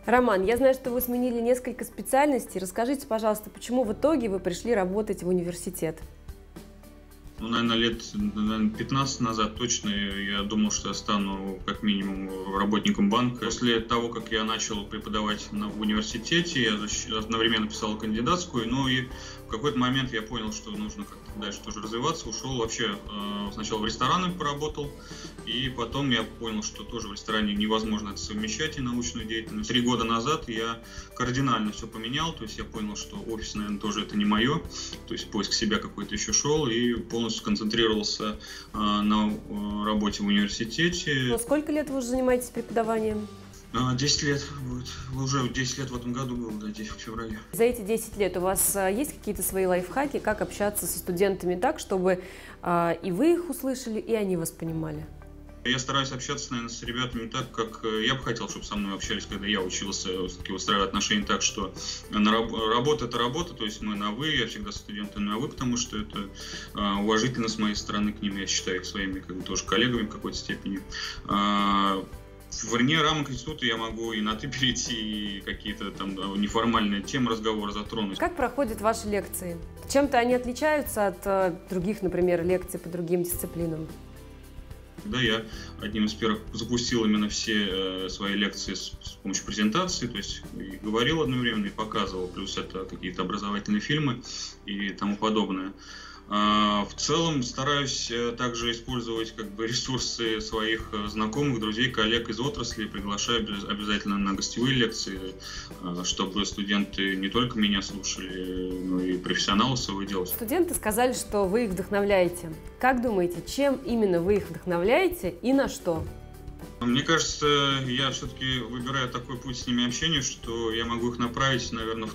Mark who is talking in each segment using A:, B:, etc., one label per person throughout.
A: Роман, я знаю, что вы сменили несколько специальностей. Расскажите, пожалуйста, почему в итоге вы пришли работать в университет?
B: Ну, наверное, лет 15 назад точно я думал, что я стану как минимум работником банка. После того, как я начал преподавать в университете, я одновременно писал кандидатскую, ну и в какой-то момент я понял, что нужно как-то дальше тоже развиваться. Ушел вообще сначала в рестораны поработал, и потом я понял, что тоже в ресторане невозможно это совмещать и научную деятельность. 3 года назад я кардинально все поменял, то есть я понял, что офис, наверное, тоже это не мое, то есть поиск себя какой-то еще шел, и полностью сконцентрировался на работе в университете.
A: Но сколько лет вы уже занимаетесь преподаванием?
B: 10 лет будет. Уже 10 лет в этом году было, да, 10 в феврале.
A: За эти 10 лет у вас есть какие-то свои лайфхаки, как общаться со студентами так, чтобы и вы их услышали, и они вас понимали?
B: Я стараюсь общаться, наверное, с ребятами так, как я бы хотел, чтобы со мной общались, когда я учился, все-таки выстраивать отношения так, что работа – это работа, то есть мы на «вы», я всегда с студентами на «вы», потому что это уважительно с моей стороны к ним, я считаю их своими как бы, тоже коллегами в какой-то степени. Вне рамок института я могу и на «ты» перейти, и какие-то там неформальные темы разговора затронуть.
A: Как проходят ваши лекции? Чем-то они отличаются от других, например, лекций по другим дисциплинам?
B: Да, я одним из первых запустил именно все свои лекции с помощью презентации, то есть и говорил одновременно, и показывал, плюс это какие-то образовательные фильмы и тому подобное. В целом стараюсь также использовать как бы ресурсы своих знакомых, друзей, коллег из отрасли, приглашаю обязательно на гостевые лекции, чтобы студенты не только меня слушали, но и профессионалы своего дела.
A: Студенты сказали, что вы их вдохновляете. Как думаете, чем именно вы их вдохновляете и на что?
B: Мне кажется, я все-таки выбираю такой путь с ними общения, что я могу их направить, наверное, в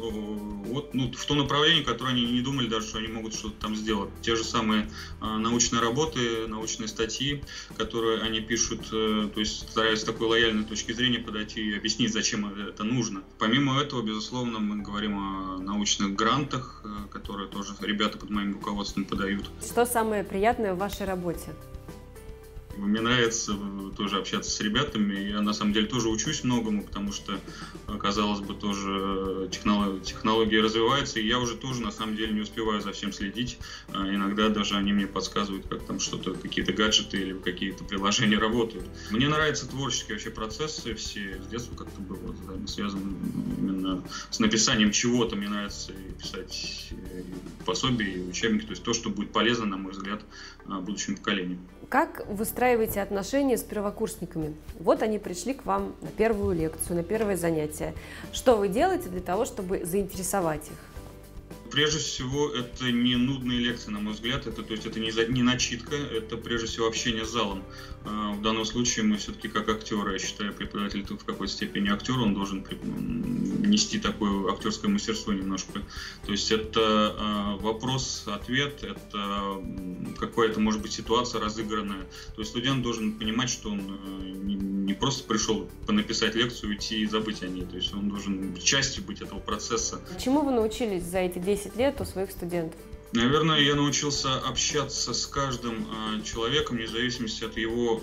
B: то направление, которое они не думали даже, что они могут что-то там сделать. Те же самые научные работы, научные статьи, которые они пишут, то есть стараюсь с такой лояльной точки зрения подойти и объяснить, зачем это нужно. Помимо этого, безусловно, мы говорим о научных грантах, которые тоже ребята под моим руководством подают.
A: Что самое приятное в вашей работе?
B: Мне нравится тоже общаться с ребятами. Я на самом деле тоже учусь многому, потому что, казалось бы, тоже технологии развиваются, и я уже тоже на самом деле не успеваю за всем следить. Иногда даже они мне подсказывают, как там что-то, какие-то гаджеты или какие-то приложения работают. Мне нравятся творческие вообще процессы, все с детства как-то было связано именно с написанием чего-то. Мне нравится писать пособия, учебники, то есть то, что будет полезно, на мой взгляд, будущему поколению.
A: Как выстраиваете отношения с первокурсниками? Вот они пришли к вам на первую лекцию, на первое занятие. Что вы делаете для того, чтобы заинтересовать их?
B: Прежде всего, это не нудные лекции, на мой взгляд, это не начитка, это прежде всего общение с залом. В данном случае мы все-таки как актеры, я считаю, преподаватель тут в какой-то степени актер, он должен нести такое актерское мастерство немножко. То есть это вопрос-ответ, это какая-то, может быть, ситуация разыгранная. То есть студент должен понимать, что он не просто пришел написать лекцию, уйти и забыть о ней. То есть он должен частью быть этого процесса.
A: Чему вы научились за эти 10 лет у своих студентов?
B: Наверное, я научился общаться с каждым человеком, вне зависимости от его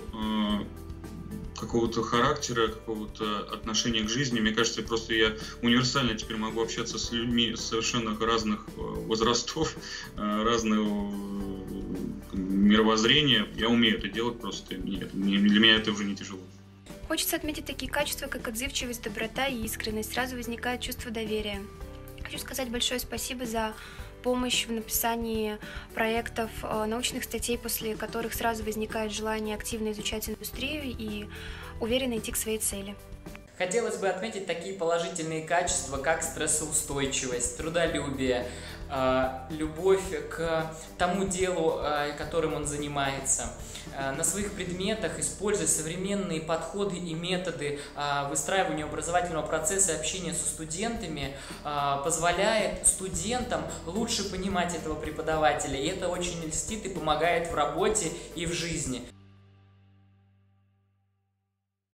B: какого-то характера, какого-то отношения к жизни. Мне кажется, я универсально теперь могу общаться с людьми совершенно разных возрастов, разного мировоззрения. Я умею это делать, просто для меня это уже не тяжело.
C: Хочется отметить такие качества, как отзывчивость, доброта и искренность. Сразу возникает чувство доверия. Хочу сказать большое спасибо за помощь в написании проектов, научных статей, после которых сразу возникает желание активно изучать индустрию и уверенно идти к своей цели.
D: Хотелось бы отметить такие положительные качества, как стрессоустойчивость, трудолюбие, любовь к тому делу, которым он занимается. На своих предметах используя современные подходы и методы выстраивания образовательного процесса и общения со студентами, позволяет студентам лучше понимать этого преподавателя. И это очень льстит и помогает в работе и в жизни.